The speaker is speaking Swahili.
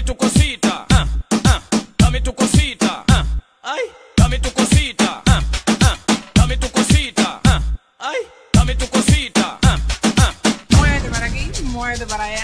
tu cosita, dame tu cosita, ay, dame tu cosita, dame tu cosita, ay, dame tu cosita, Muévete para aquí, muévete para allá.